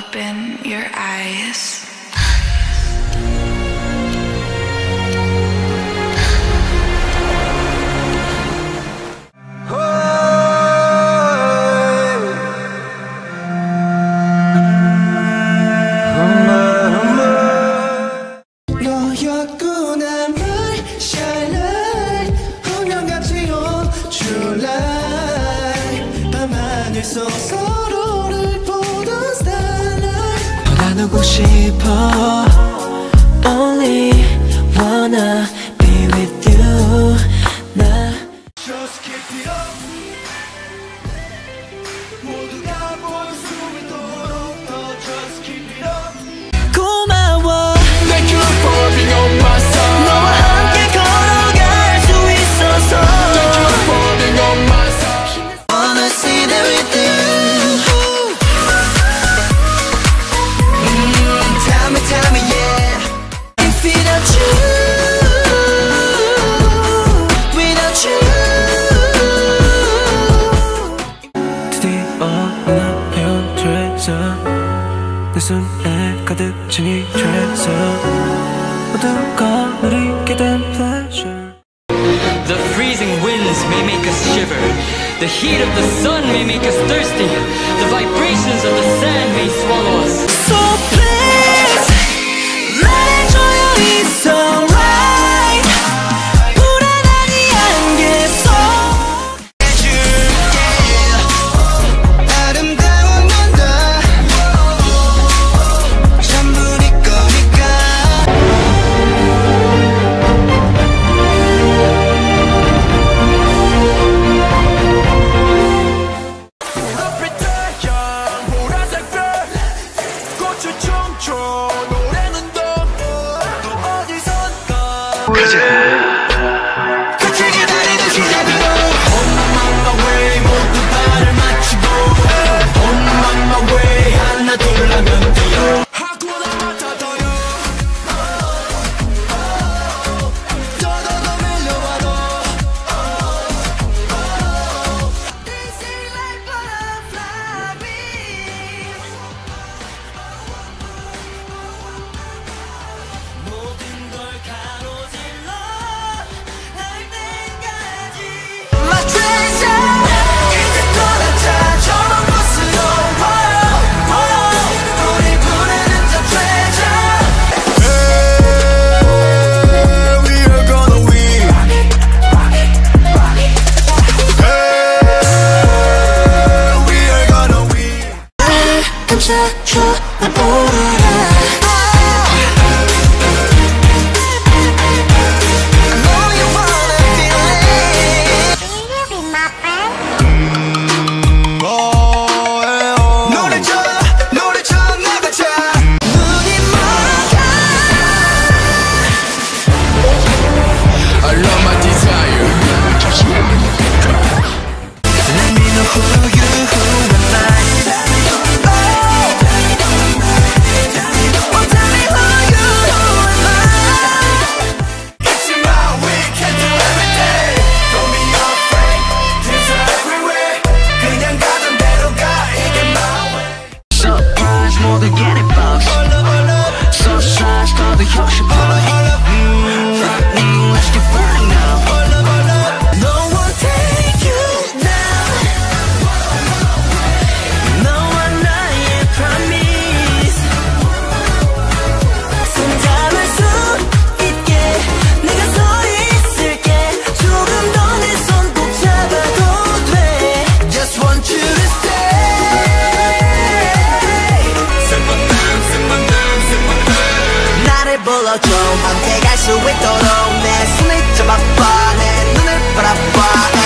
open your eyes. 서로를 보던 starlight 나누고 싶어 Only wanna be with you 나 Just keep it up 모두가 볼 수 있도록 더 Just keep it up 고마워 Thank you for being on my side 너와 함께 걸어갈 수 있어서 Thank you for being on my side Wanna see that with you Tell me, yeah. If without you, without you. 드디어 나 헤어져서 내 손에 가득 증이 죄서 모두가 누리게 된 pleasure. The freezing winds may make us shiver. The heat of the sun may make us thirsty. The vibrations of the sand may swallow us. So please. 말해줘요 it's alright 불안한 이 안개 속 해줄게 아름다운 넌 다 전부 네 거니까 앞에 태양 보라색 별 꽃을 춤춰 노래는 또 어디선가 끝을 기다리는 시간으로 On my way 모두 발을 맞추고 On my way 하나 둘 하면 돼요 하고나 맡아둬요 더더더 밀려와도 They sing like butterfly bees 모든 걸 가로질러 할 때까지 My treasure 이제 떠나자 저런 곳으로 우리 부르는 저 treasure We are gonna win We are gonna win 감싸줘 날 보라 노래쳐 나가자 눈이 멀어가 I love my desire Let me know who you and I Oh, tell me who you and I It's in my way, can do everything Don't be afraid, dreams are everywhere 그냥 가던 대로 가, 이게 my way Surprise 모두 get it box So size 더도 역시 party Lightning let's get burning now No one take you down 너와 나의 promise 손잡을 수 있게 내가 서 있을게 조금 더 내 손 꼭 잡아도 돼 Just want you to stay 나를 불러줘 함께 갈 수 있도록 내 손을 잡아봐 내 눈을 바라봐